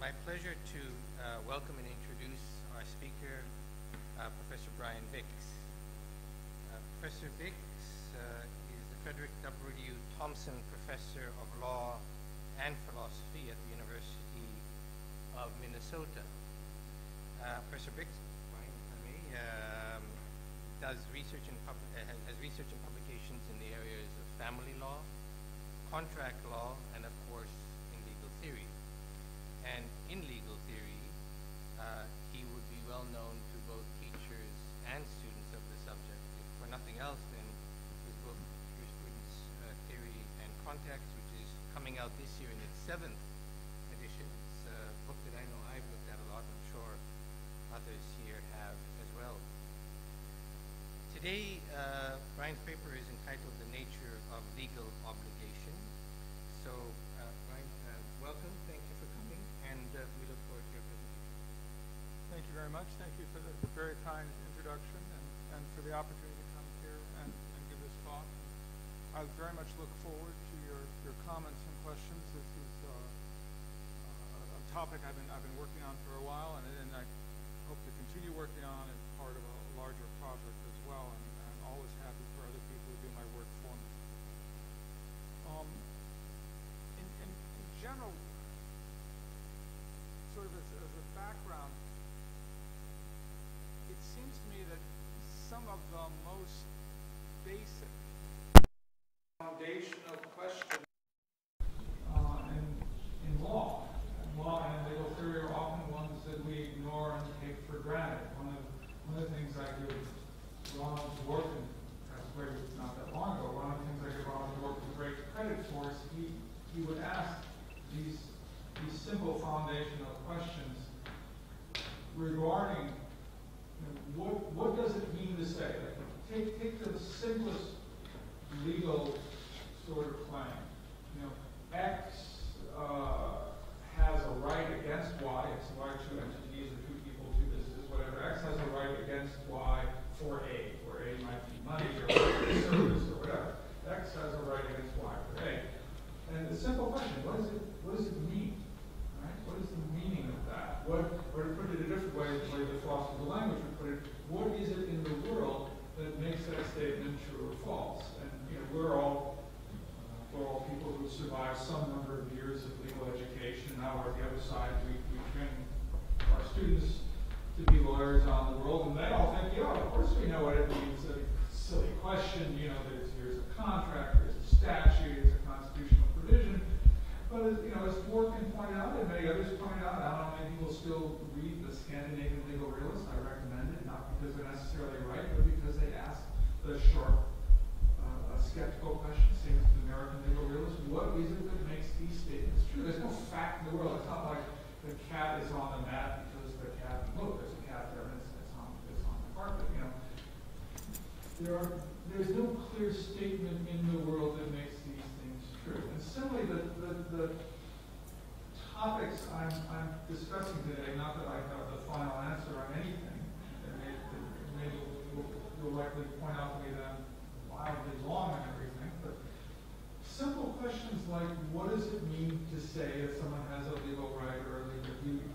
my pleasure to welcome and introduce our speaker, Professor Brian Bix. Professor Bix is the Frederick W. Thompson Professor of Law and Philosophy at the University of Minnesota. Professor Bix, Brian, if I may, has research and publications in the areas of family law, contract law, and of course in legal theory. And in legal theory, he would be well known to both teachers and students of the subject. If for nothing else, then his book, Jurisprudence, Theory, and Context, which is coming out this year in its 7th edition. It's a book that I know I've looked at a lot, and I'm sure others here have as well. Today, Brian's paper is entitled The Nature of Legal Obligation. So, Brian, welcome. Thank you for coming, and we look forward to your presentation. Thank you very much. Thank you for the very kind introduction and for the opportunity to come here and give this talk. I very much look forward to your comments and questions. This is a topic I've been working on for a while, and I hope to continue working on as part of a larger project as well. And I'm always happy for other people to do my work for me. In general, sort of as a background, it seems to me that some of the most basic foundational questions in law and legal theory are often ones that we ignore and take for granted. One of the things I give Ronald Dworkin, not that long ago, one of the things I give Ronald Dworkin great credit for is he would ask these simple foundational questions regarding what does it mean to say? Like, take the simplest legal sort of claim. X has a right against Y. It's why two entities or two people, two businesses, whatever. X has a right against Y for A, where A might be money or service or whatever. X has a right against Y for A. And the simple question, what does it mean? Right? What is the meaning of that? Or to put it a different way, the way the philosopher of the language would put it, what is it in the world that makes that statement true or false? And we're all people who survived some number of years of legal education. Now we're at the other side. We train our students to be lawyers on the world, and they all think, of course we know what it means. A silly question. Here's a contract, there's a statute, there's a constitutional provision. But as Dworkin pointed out, and many others pointed out, I don't know how many people still read the Scandinavian Legal Realist. I recommend it, not because they're necessarily right, but because they ask the sharp, skeptical question, same as the American Legal Realist. What is it that makes these statements true? There's no fact in the world. It's not like the cat is on the mat because the cat, look, there's a cat there and it's on the carpet. There's no clear statement in the world that makes these things true. And similarly, the topics I'm discussing today, not that I have the final answer on anything, and maybe you'll likely point out to me that I'm wildly long and everything, but simple questions like, what does it mean to say that someone has a legal right or a legal duty?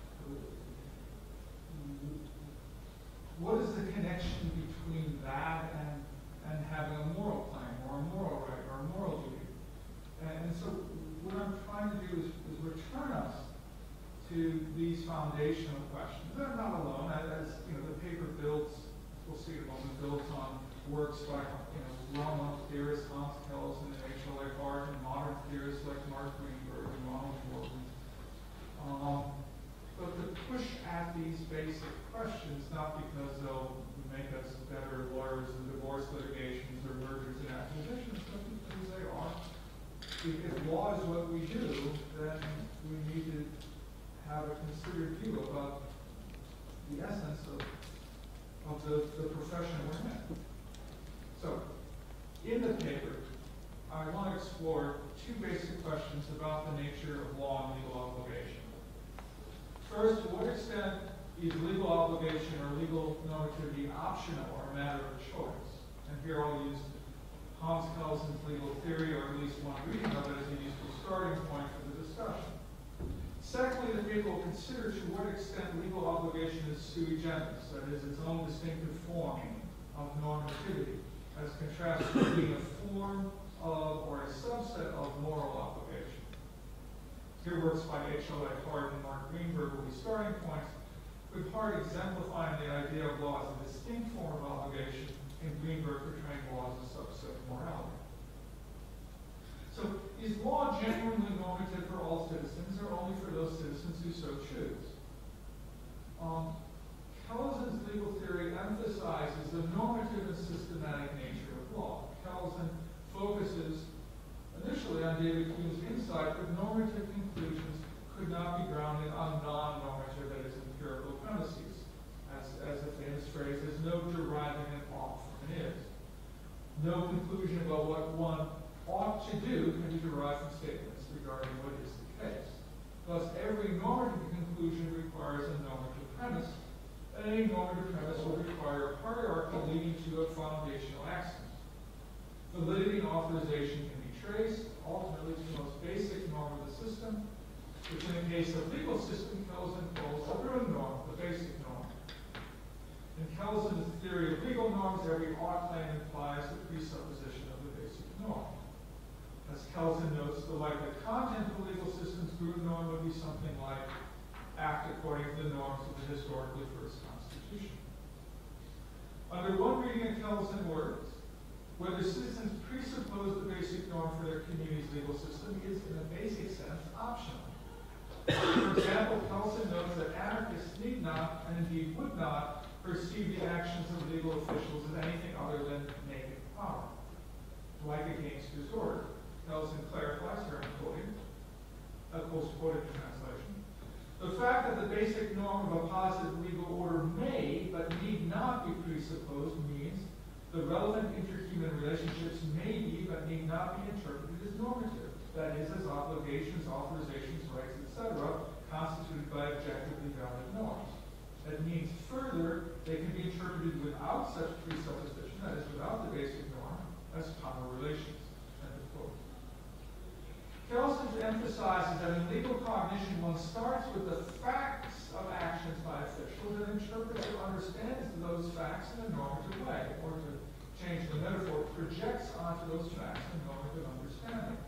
What is the connection between that and having a moral claim or a moral right or a moral duty? And so what I'm trying to do is return us to these foundational questions. They're not alone. As the paper builds, we'll see in a moment, builds on works by well-known theorists, Hans Kelsen and H.L.A. Hart, and modern theorists like Mark Greenberg and Ronald Dworkin. But to push at these basic questions, not because they'll make us better lawyers in divorce litigations or mergers and acquisitions, but because they are. If law is what we do, then we need to have a considered view about the essence of the profession we're in. So, in the paper, I want to explore two basic questions about the nature of law and legal obligation. First, to what extent is legal obligation or legal normativity optional or a matter of choice? And here I'll use Hans Kelsen's legal theory, or at least one reading of it, as a useful starting point for the discussion. Secondly, the paper will consider to what extent legal obligation is sui generis, that is, its own distinctive form of normativity, as contrasted with being a form of or a subset of moral obligation. Here works by H.L.A. Hart and Mark Greenberg will be starting points, with Hart exemplifying the idea of law as a distinct form of obligation, and Greenberg portraying law as a subset of morality. So, is law genuinely normative for all citizens, or only for those citizens who so choose? Kelsen's legal theory emphasizes the normative and systematic nature of law. Kelsen focuses initially on David Hume's insight that normative conclusions could not be grounded on non-normative, that is, empirical premises, as the famous phrase is, no deriving an ought from an is. No conclusion about what one ought to do can be derived from statements regarding what is the case. Thus, every normative conclusion requires a normative premise, and any normative premise will require a hierarchy leading to a foundational axiom. Validity and authorization can be traced, ultimately, to the most basic norm of the system, which in the case of legal system, Kelsen calls the root norm, the basic norm. In Kelsen's theory of legal norms, every ought claim implies the presupposition of the basic norm. As Kelsen notes, the likely content of the legal system's root norm would be something like act according to the norms of the historically first Constitution. Under one reading of Kelsen words, whether citizens presuppose the basic norm for their community's legal system is, in a basic sense, optional. For example, Kelsen notes that anarchists need not, and indeed would not, perceive the actions of legal officials as anything other than naked power, like against disorder. Kelsen clarifies here, I'm quoting, quoted in translation. The fact that the basic norm of a positive legal order may, but need not be presupposed means the relevant interhuman relationships may be, but need not be interpreted as normative. That is, as obligations, authorizations, rights, etc., constituted by objectively valid norms. That means, further, they can be interpreted without such presupposition, that is, without the basic norm, as power relations. End of quote. Kelsen emphasizes that in legal cognition, one starts with the facts of actions by officials and interprets or understands those facts in a normative way, or to change the metaphor, projects onto those facts a normative understanding.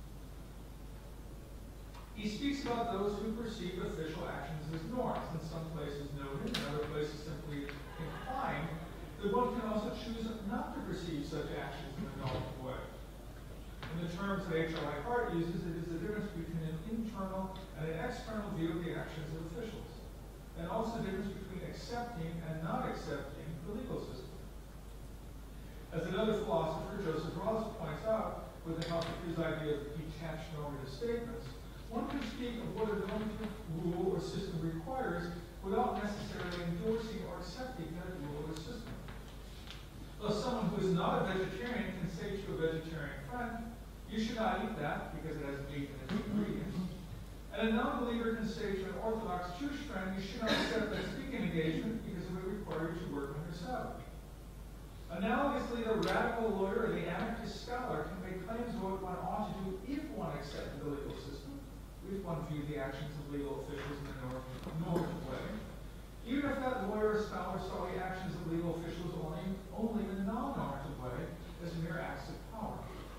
He speaks about those who perceive official actions as norms, in some places noted, in other places simply implying that one can also choose not to perceive such actions in a normative way. In the terms that H.L.A. Hart uses, it is the difference between an internal and an external view of the actions of officials, and also the difference between accepting and not accepting the legal system. As another philosopher, Joseph Ross, points out, with the help of his idea of detached normative statements, one can speak of what a normative rule or system requires without necessarily endorsing or accepting that rule or system. Thus, someone who is not a vegetarian can say to a vegetarian friend, you should not eat that because it has meat in its ingredients. And a non-believer can say to an Orthodox Jewish friend, you should not accept that speaking engagement because it would require you to work on your Sabbath. Analogously, the radical lawyer or the anarchist scholar can make claims about what one ought to do if one accepted the legal system, if one viewed the actions of legal officials in a normative way, even if that lawyer or scholar saw the actions of legal officials only in a non-normative way as mere acts of power.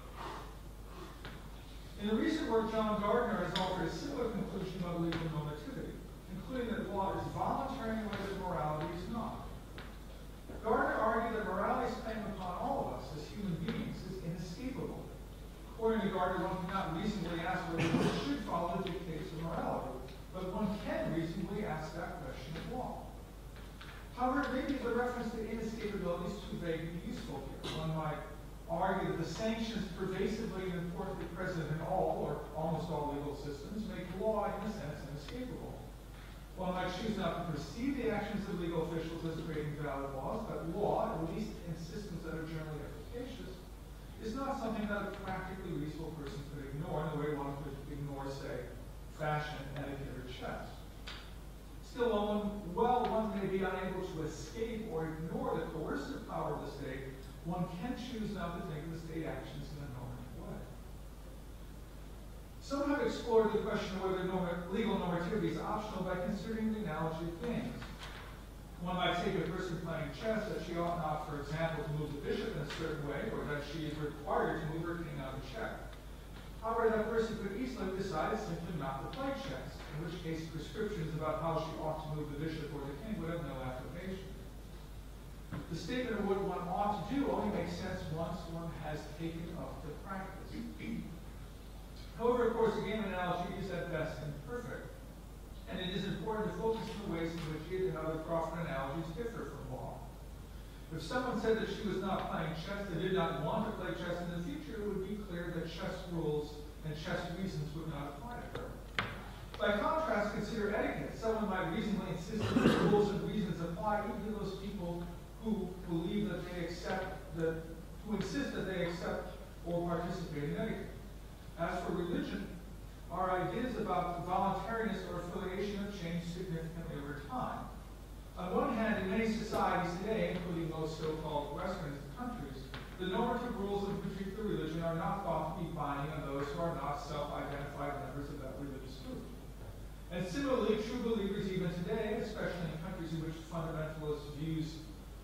In the recent work, John Gardner has offered a similar conclusion about legal normativity, including that law is voluntary in a way that morality is not. Gardner argued that morality's claim upon all of us as human beings is inescapable. According to Gardner, one cannot reasonably ask whether one should follow the dictates of morality, but one can reasonably ask that question of law. However, maybe the reference to inescapability is too vague to be useful here. One might argue that the sanctions pervasively and importantly present in all, or almost all legal systems, make law, in a sense, inescapable. One might choose not to perceive the actions of legal officials as creating valid laws, but law, at least in systems that are generally efficacious, is not something that a practically reasonable person could ignore in the way one could ignore, say, fashion, etiquette, or chess. Still, while one may be unable to escape or ignore the coercive power of the state, one can choose not to think of the state actions in a normative way. Some have explored the question of whether legal normativity normativity is optional by considering the analogy of games. One might take a person playing chess that she ought not, for example, to move the bishop in a certain way, or that she is required to move her king out of check. However, that person could easily have decided simply not to play chess, in which case prescriptions about how she ought to move the bishop or the king would have no application. The statement of what one ought to do only makes sense once one has taken up the practice. However, of course, a game analogy is at best imperfect, and it is important to focus on the ways in which it and other Crawford analogies differ from law. If someone said that she was not playing chess and did not want to play chess in the future, it would be clear that chess rules and chess reasons would not apply to her. By contrast, consider etiquette. Someone might reasonably insist that the rules and reasons apply even to those people who believe that they who insist that they accept or participate in etiquette. As for religion, our ideas about voluntariness or affiliation have changed significantly over time. On one hand, in many societies today, including most so-called Western countries, the normative rules of a particular religion are not thought to be binding on those who are not self-identified members of that religious group. And similarly, true believers even today, especially in countries in which fundamentalist views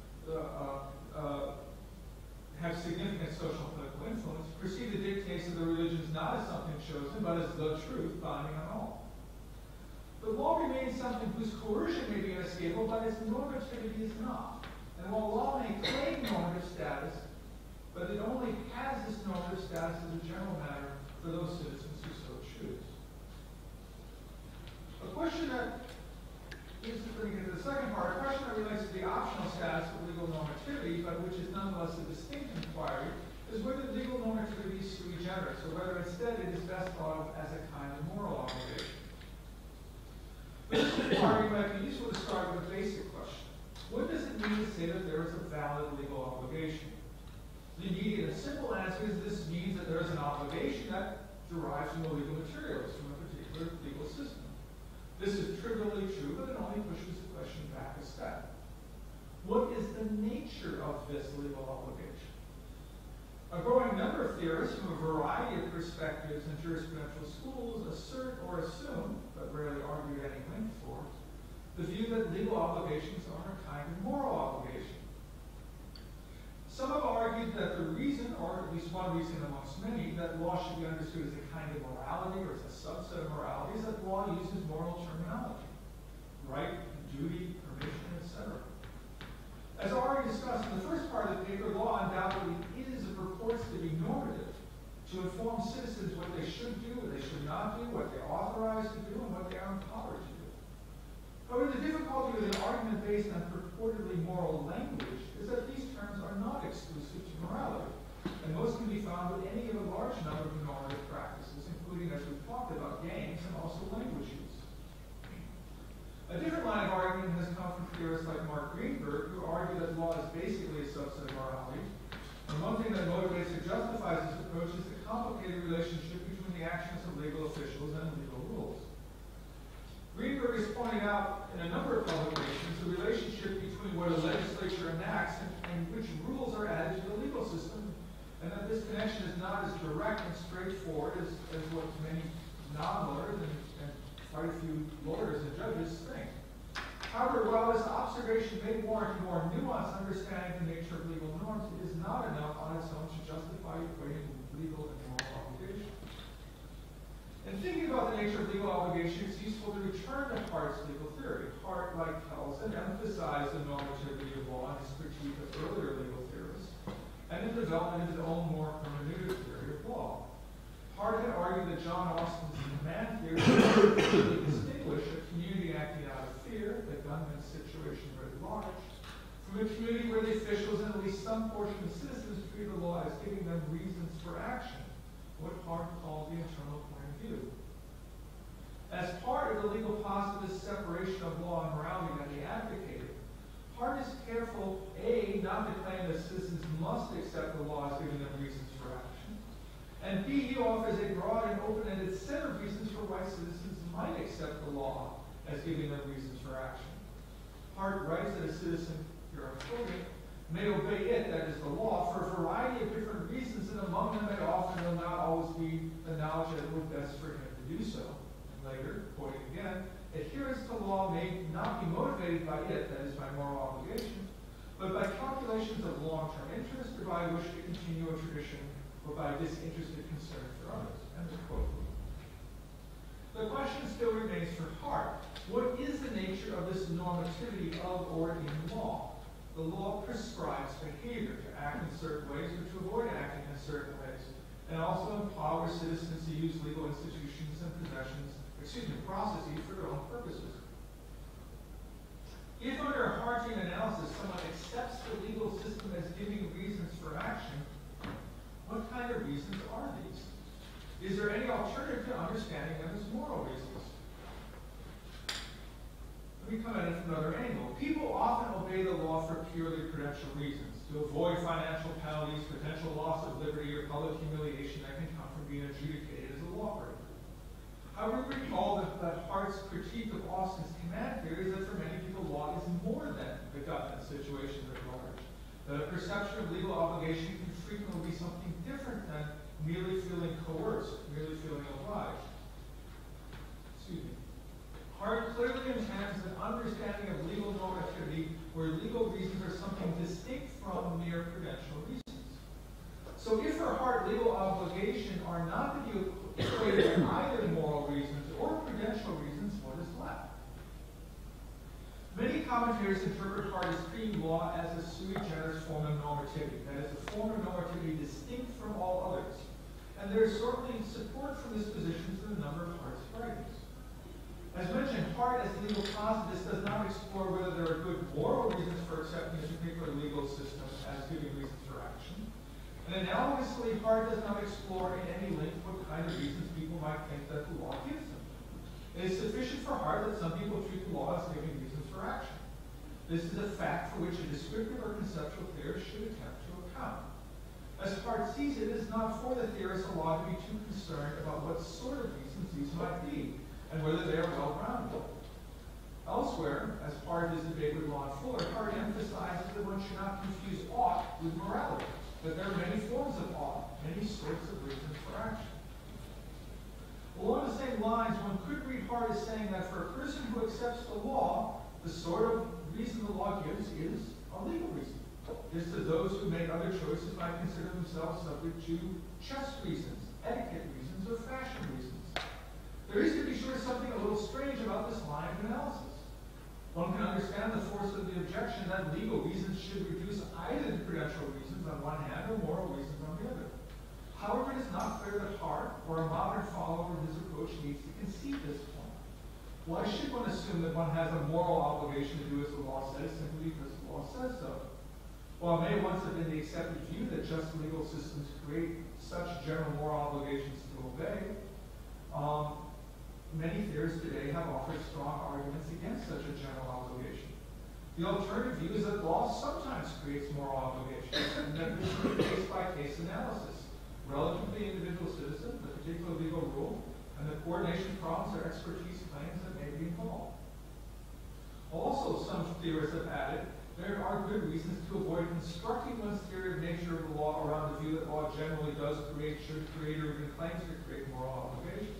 have significant social and political influence, perceive the dictates of the religions not as something chosen, but as the truth binding on all. The law remains something whose coercion may be inescapable, but its normativity is not. And while law may claim normative status, but it only has this normative status as a general matter for those citizens who so choose. A question that let me get to the second part. A question that relates to the optional status of legal normativity, but which is nonetheless a distinct inquiry, is whether legal normativity is sui generis, or whether instead it is best thought of as a kind of moral obligation. For this inquiry, it might be useful to start with a basic question. What does it mean to say that there is a valid legal obligation? The immediate and simple answer is this means that there is an obligation that derives from the legal materials, from a particular legal system. This is trivially true, but it only pushes the question back a step. What is the nature of this legal obligation? A growing number of theorists from a variety of perspectives and jurisprudential schools assert or assume, but rarely argue any link for, the view that legal obligations are a kind of moral obligation. Some have argued that the reason, or at least one reason amongst many, that law should be understood as a kind of morality or as a subset of morality is that law uses moral terminology. Right, duty, permission, etc. As already discussed in the first part of the paper, law undoubtedly is or purports to be normative, to inform citizens what they should do, what they should not do, what they're authorized to do, and what they are empowered to do. However, the difficulty with an argument based on purportedly moral language is that these terms are not exclusive to morality, and most can be found with any of a large number of normative practices, including, as we've talked about, games and also language use. A different line of argument has come from theorists like Mark Greenberg, who argue that law is basically a subset of morality. And one thing that motivates or justifies this approach is the complicated relationship between the actions of legal officials and legal rules. Greenberg has pointed out in a number of publications the relationship between what a legislature enacts and which rules are added to the legal system, and that this connection is not as direct and straightforward as what many non-lawyers and quite a few lawyers and judges think. However, while this observation may warrant a more nuanced understanding of the nature of legal norms, it is not enough on its own to justify equating legal and moral obligation. In thinking about the nature of legal obligation, it's useful to return to Hart's legal theory. Hart, like Kelsen, emphasized the normativity of law in his critique of earlier legal theorists, and in the development of his own more hermeneutic theory of law. Hart had argued that John Austin's command theory would distinguish a community acting out of fear, the gunman situation writ large, from a community where the officials and at least some portion of citizens treat the law as giving them reasons for action, what Hart called the internal point of view. As part of the legal positivist separation of law and morality that he advocated, Hart is careful, A, not to claim that citizens must accept the law as giving them reasons for action, and B, he offers a broad and open-ended set of reasons for why citizens might accept the law as giving them reasons for action. Hart writes that a citizen, here I'm quoting, may obey it, that is the law, for a variety of different reasons, and among them may often will not always be the knowledge that it would best for him to do so. And later, quoting again, Adherence to law may not be motivated by it, that is, by moral obligation, but by calculations of long-term interest or by a wish to continue a tradition or by disinterested concern for others. End of quote. The question still remains for Hart. What is the nature of this normativity of or in law? The law prescribes behavior to act in certain ways or to avoid acting in certain ways, and also empowers citizens to use legal institutions and processes for their own purposes. If under a Hartian analysis someone accepts the legal system as giving reasons for action, what kind of reasons are these? Is there any alternative to understanding them as moral reasons? Let me come at it from another angle. People often obey the law for purely prudential reasons, to avoid financial penalties, potential loss of liberty, or public humiliation that can come from being adjudicated as a lawbreaker. However, recall that Hart's critique of Austin's command theory is that for many people, law is more than the government situation at large. That a perception of legal obligation can frequently be something different than merely feeling coerced, merely feeling obliged. Excuse me. Hart clearly intends an understanding of legal normativity where legal reasons are something distinct from mere prudential reasons. So if for Hart legal obligation are not to be equated with either moral reasons or prudential reasons, what is left? Many commentators interpret Hart as treating law as a sui generis form of normativity, that is, a form of normativity distinct from all others. And there is certainly support for this position through a number of Hart's writings. As mentioned, Hart, as legal positivist, does not explore whether there are good moral reasons for accepting a particular legal system as giving reasons for action. And analogously, Hart does not explore in any length what kind of reasons people might think that the law gives them. It is sufficient for Hart that some people treat the law as giving reasons for action. This is a fact for which a descriptive or conceptual theorist should attempt to account. As Hart sees it, it is not for the theorist a law to be too concerned about what sort of reasons these might be, and whether they are well-grounded. Elsewhere, as part of his debate with Lon Fuller, Hart emphasizes that one should not confuse ought with morality, that there are many forms of ought, many sorts of reasons for action. Along the same lines, one could read Hart as saying that for a person who accepts the law, the sort of reason the law gives is a legal reason. Just as those who make other choices might consider themselves subject to chess reasons, etiquette reasons, or fashion reasons. There is, to be sure, something a little strange about this line of analysis. One can understand the force of the objection that legal reasons should reduce either the prudential reasons on one hand or moral reasons on the other. However, it is not clear that Hart, or a modern follower of his approach, needs to concede this point. Why should one assume that one has a moral obligation to do as the law says simply because the law says so? While it may once have been the accepted view that just legal systems create such general moral obligations to obey, many theorists today have offered strong arguments against such a general obligation. The alternative view is that law sometimes creates moral obligations, and that this is a case-by-case analysis, relative to the individual citizen, the particular legal rule, and the coordination problems or expertise claims that may be involved. Also, some theorists have added there are good reasons to avoid constructing one's theory of nature of the law around the view that law generally does create, should create, or even claims to create moral obligations.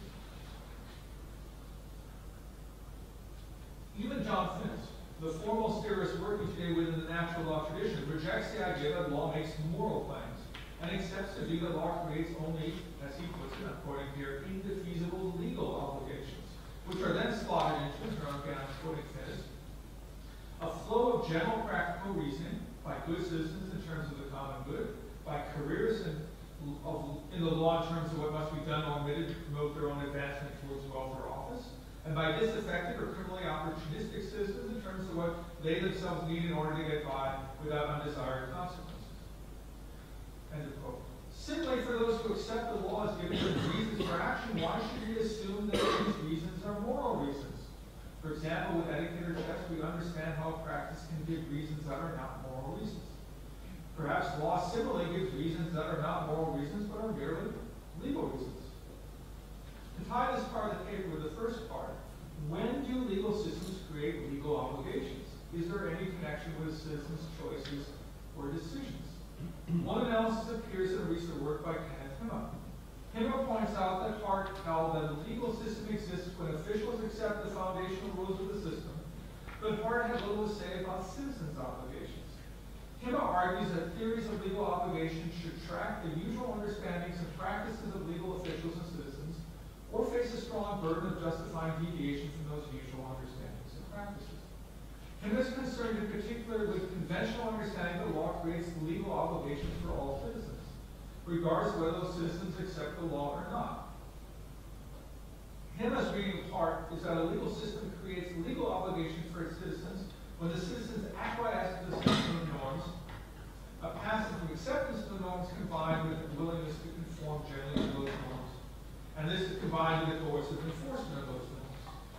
Even John Finnis, the foremost theorist working today within the natural law tradition, rejects the idea that law makes moral claims and accepts the view that law creates only, as he puts it, I'm quoting here, indefeasible legal obligations, which are then slotted into, again I'm quoting Finnis, a flow of general practical reasoning by good citizens in terms of the common good, by careers in the law in terms of what must be done or omitted to promote their own advancement towards wealth or office, and by disaffected or criminally opportunistic citizens in terms of what they themselves need in order to get by without undesired consequences. End of quote. Similarly, for those who accept the law as giving them reasons for action, why should we assume that these reasons are moral reasons? For example, with etiquette or chess, we understand how practice can give reasons that are not moral reasons. Perhaps law similarly gives reasons that are not moral reasons, but are merely legal reasons. To tie this part of the paper with the first part, when do legal systems create legal obligations? Is there any connection with citizens' choices or decisions? One analysis appears in a recent work by Kenneth Himma. Himmer points out that Hart held that the legal system exists when officials accept the foundational rules of the system, but Hart had little to say about citizens' obligations. Himmer argues that theories of legal obligations should track the usual understandings and practices of legal officials and citizens, or face a strong burden of justifying deviation from those usual understandings and practices. Himmer is concerned in particular with conventional understanding that law creates legal obligations for all citizens, regardless of whether those citizens accept the law or not. Himmer's reading of Hart is that a legal system creates legal obligations for its citizens when the citizens acquiesce to the system of norms, a passive acceptance of the norms combined with a willingness to conform generally to those norms, and this is combined with the coercive enforcement of those norms.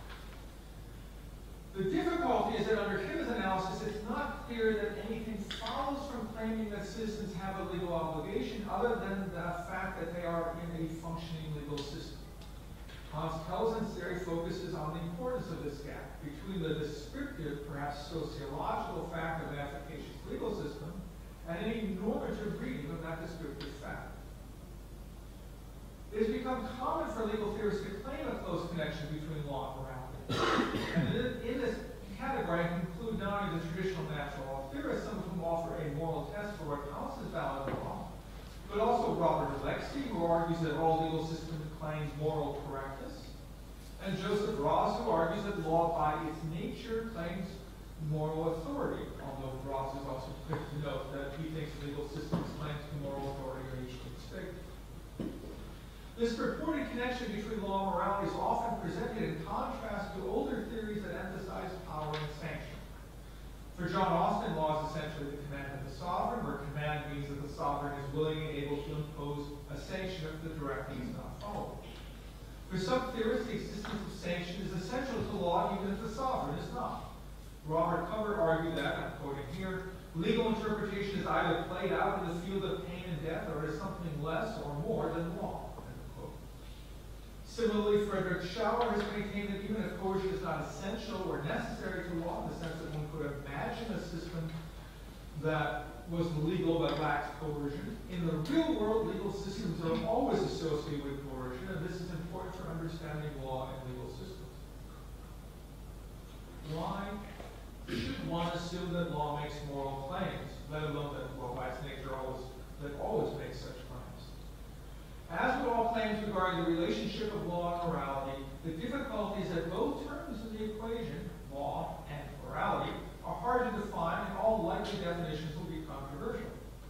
The difficulty is that under Himmer's analysis, it's not clear that anything follows from claiming that citizens have a legal obligation other than the fact that they are in a functioning legal system. Hans Kelsen's theory focuses on the importance of this gap between the descriptive, perhaps sociological fact of an efficacious legal system and any normative reading of that descriptive fact. It has become common for legal theorists to claim a close connection between law and morality. And in this category, I include not only the traditional natural law theorists, some of whom offer a moral test for what counts as valid law, but also Robert Alexie, who argues that all legal systems claim moral correctness, and Joseph Ross, who argues that law by its nature claims moral authority, although Ross is also quick to note that he thinks legal systems claims to moral authority are each distinct. This purported connection between law and morality is often presented in contrast to older theories that emphasize power and sanction. For John Austin, law is essentially the command of the sovereign, where command means that the sovereign is willing and able to impose a sanction if the directive is not followed. For some theorists, the existence of sanction is essential to law even if the sovereign is not. Robert Covert argued that, I'm quoting here, legal interpretation is either played out in the field of pain and death or is something less or more than law. Similarly, Frederick Schauer has maintained that even if coercion is not essential or necessary to law, in the sense that one could imagine a system that was legal but lacks coercion, in the real world, legal systems are always associated with coercion, and this is important for understanding law and legal systems. Why should one assume that law makes moral claims, let alone that, well, by its nature, always makes such claims? As with all claims regarding the relationship of law and morality, the difficulty is that both terms in the equation, law and morality, are hard to define, and all likely definitions will be controversial.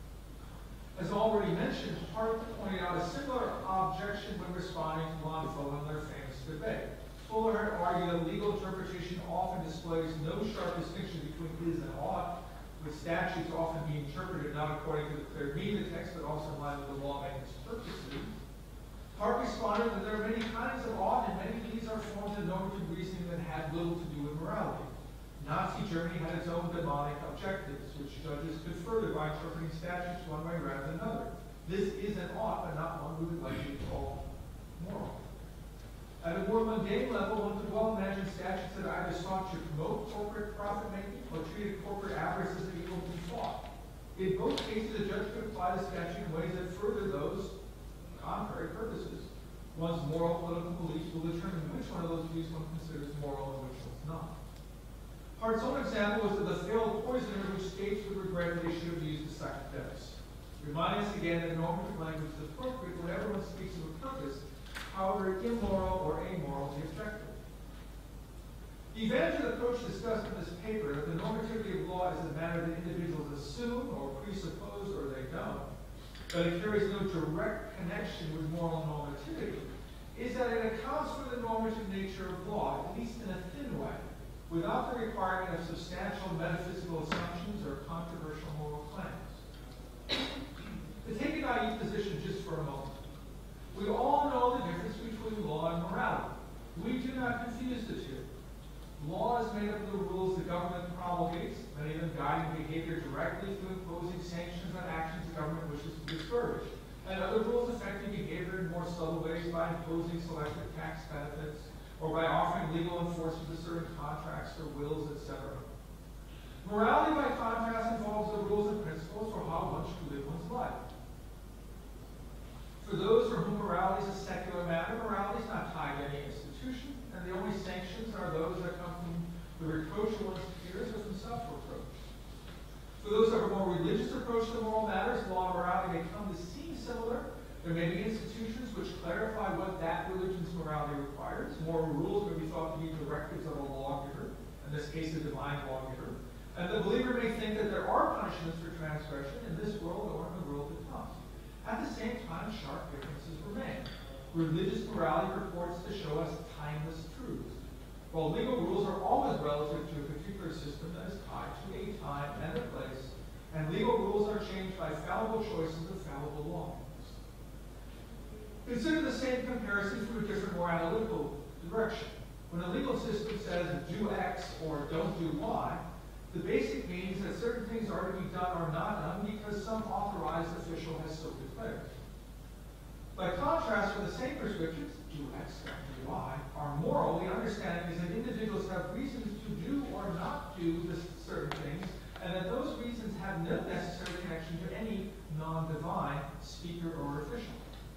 As already mentioned, Hart pointed out a similar objection when responding to Lanfo in their famous debate. Fuller argued that legal interpretation often displays no sharp distinction between is and ought, with statutes often being interpreted not according to the clear meaning of the text, but also in line with the lawmaker's purposes. Hart responded that there are many kinds of ought, and many of these are forms of normative reasoning that had little to do with morality. Nazi Germany had its own demonic objectives, which judges could further by interpreting statutes one way rather than another. This is an ought, but not one we would likely call moral. At a more mundane level, one could well imagine statutes that either sought to promote corporate profit-making or treated corporate avarice as an evil to be fought. In both cases, a judge could apply the statute in ways that further those contrary purposes. One's moral political beliefs will determine which one of those views one considers moral and which one's not. Hart's own example was of the failed poisoner, which states would regret that they should have used the second dose, reminding us again that normative language is appropriate whenever one speaks of a purpose, however immoral or amoral the objective. The advantage of the approach discussed in this paper, that the normativity of law is a matter that individuals assume or presuppose or they don't, but it carries no direct connection with moral normativity, is that it accounts for the normative nature of law, at least in a thin way, without the requirement of substantial metaphysical assumptions or controversial moral claims. To take a naive position just for a moment, we all know the difference between law and morality. We do not confuse the two. Law is made up of the rules the government promulgates, many of them guiding behavior directly through imposing sanctions on actions the government wishes to discourage, and other rules affecting behavior in more subtle ways by imposing selective tax benefits or by offering legal enforcement of certain contracts or wills, etc. Morality, by contrast, involves the rules and principles for how one should live one's life. For For those for whom morality is a secular matter, morality is not tied to any institution, and the only sanctions are those that come from the reproach of one's peers or from self-reproach. For those who have a more religious approach to moral matters, law and morality may come to seem similar. There may be institutions which clarify what that religion's morality requires. Moral rules may be thought to be directives of a lawgiver, in this case a divine lawgiver. And the believer may think that there are punishments for transgression in this world or in the world to come. At the same time, sharp differences remain. Religious morality purports to show us timeless truths, while legal rules are always relative to a particular system that is tied to a time and a place, and legal rules are changed by fallible choices of fallible lawmakers. Consider the same comparison through a different more analytical direction. When a legal system says do X or don't do Y, the basic means that certain things are to be done or not done because some authorized official has so declared. By contrast, with the same prescriptions, do X, don't do Y, are moral, the understanding is that individuals have reasons to do or not do certain things, and that those reasons have no necessary connection to any non-divine speaker or official.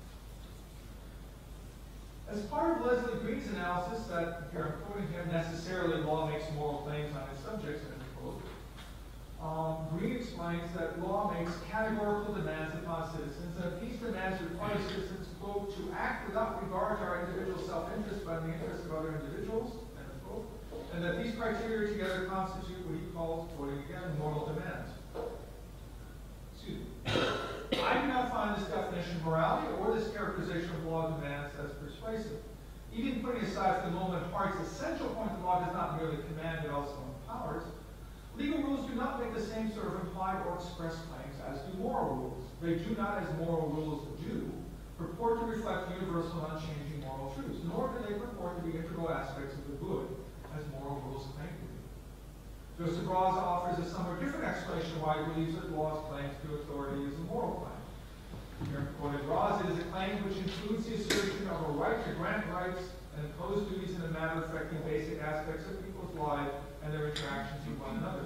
As part of Leslie Green's analysis that, here I'm quoting him, necessarily law makes moral claims on its subjects, end quote, Green explains that law makes categorical demands upon citizens, and that these demands require citizens, quote, to act without regard to our individual self-interest but in the interest of other individuals, end quote, and that these criteria together constitute what he calls, quoting again, moral demands. Excuse me. I do not find this definition of morality or this characterization of law demands as persuasive. Even putting aside for the moment Hart's essential point that law does not merely command but also empowers, legal rules do not make the same sort of implied or express claims as do moral rules. They do not, as moral rules do, purport to reflect universal and unchanging moral truths, nor do they purport to be integral aspects of the good, as moral rules claim to be. Joseph Raz offers a somewhat different explanation of why he believes that law's claims to authority is a moral claim. Here quoted Raz, it is a claim which includes the assertion of a right to grant rights and impose duties in a manner affecting basic aspects of people's lives and their interactions with one another.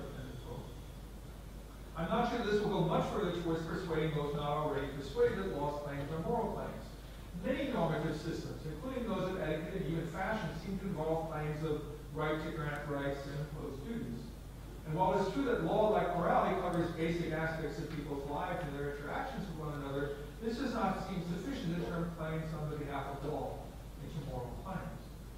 I'm not sure this will go much further towards persuading those not already persuaded that law's claims are moral claims. Many normative systems, including those of etiquette and even fashion, seem to involve claims of right to grant rights and impose duties. And while it's true that law, like morality, covers basic aspects of people's lives and their interactions with one another, this does not seem sufficient to turn claims on behalf of law into moral claims.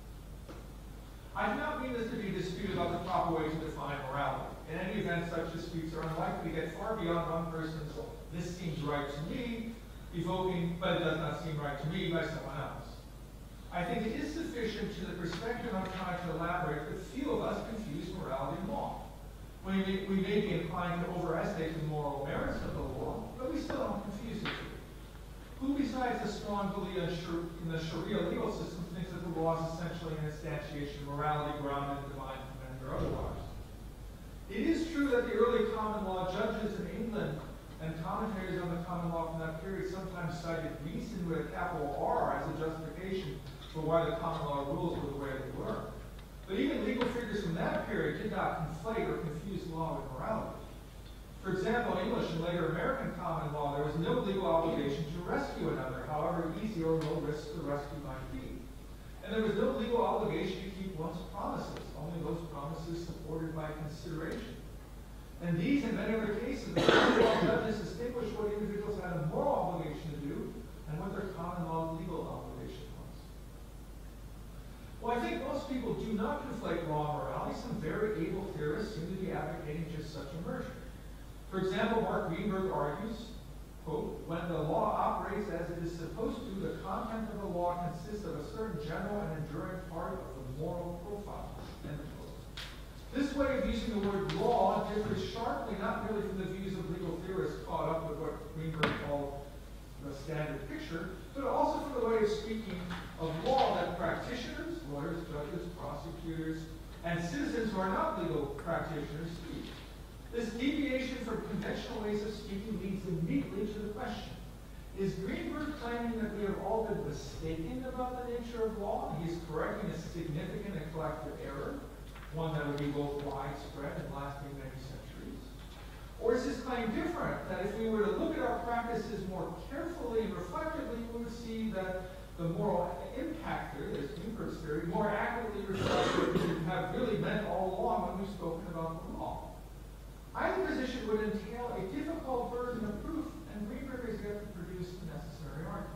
I do not mean this to be a dispute about the proper way to define morality. In any event, such disputes are unlikely to get far beyond one person's "this seems right to me," evoking "but it does not seem right to me" by someone else. I think it is sufficient to the perspective I'm trying to elaborate that few of us confuse morality and law. We may be inclined to overestimate the moral merits of the law, but we still don't confuse the two. Who besides a strong believer in the Sharia legal system thinks that the law is essentially an instantiation of morality grounded in divine command or otherwise? It is true that the early common law judges in England and commentators on the common law from that period sometimes cited reason with a capital R as a justification for why the common law rules were the way they were. But even legal figures from that period did not conflate or confuse law with morality. For example, in English and later American common law, there was no legal obligation to rescue another, however easy or low risk the rescue might be. And there was no legal obligation to keep one's promises, only those promises supported by consideration. And these and many other cases, the common law judges distinguished what individuals had a moral obligation to do and what their common law legal obligation was. Well, I think most people do not conflate law and morality. Some very able theorists seem to be advocating just such a merger. For example, Mark Greenberg argues, quote, when the law operates as it is supposed to, the content of the law consists of a certain general and enduring part of the moral profile, end quote. This way of using the word law differs sharply not merely from the views of legal theorists caught up with what Greenberg called the standard picture, but also from the way of speaking of law that practitioners, lawyers, judges, prosecutors, and citizens who are not legal practitioners speak. This deviation from conventional ways of speaking leads immediately to the question, is Greenberg claiming that we have all been mistaken about the nature of law? He is correcting a significant and collective error, one that would be both widespread and lasting many centuries. Or is this claim different, that if we were to look at our practices more carefully and reflectively, we would see that the moral impact theory, as Newberg's theory, more accurately reflects what we have really meant all along when we've spoken about the law? Either position would entail a difficult burden of proof, and Greenberg has yet to produce the necessary argument.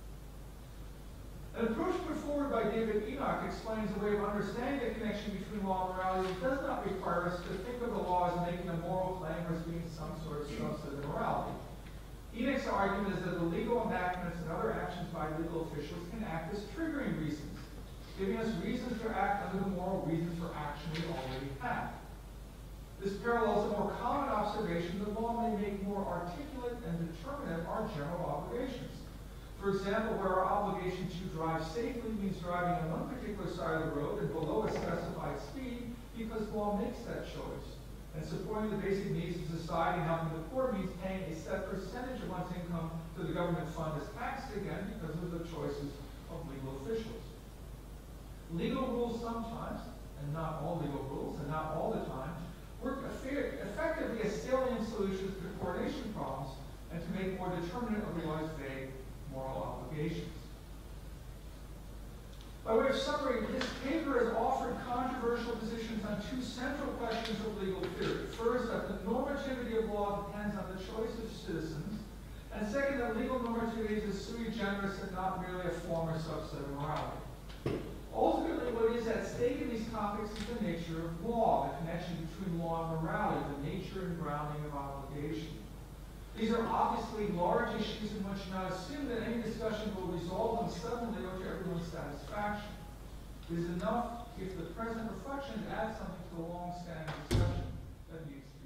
An approach put forward by David Enoch explains a way of understanding the connection between law and morality that does not require us to think of the law as making a moral claim or as being some sort of substantive morality. Enoch's argument is that the legal enactments and other actions by legal officials can act as triggering reasons, giving us reasons to act under the moral reasons for action we already have. This parallels a more common observation that law may make more articulate and determinate our general obligations. For example, where our obligation to drive safely means driving on one particular side of the road and below a specified speed because law makes that choice. And supporting the basic needs of society and helping the poor means paying a set percentage of one's income to the government fund as taxed again because of the choices of legal officials. Legal rules sometimes, and not all legal rules, and not all the time, work effectively as salient solutions to coordination problems and to make more determinate, otherwise vague, moral obligations. By way of summary, this paper has offered controversial positions on two central questions of legal theory. First, that the normativity of law depends on the choice of citizens, and second, that legal normativity is sui generis and not merely a form or subset of morality. Ultimately, what is at stake in these topics is the nature of law, the connection between law and morality, the nature and grounding of obligation. These are obviously large issues and one should not assume that any discussion will resolve them suddenly or to everyone's satisfaction. It is enough if the present reflection adds something to the long-standing discussion that needs to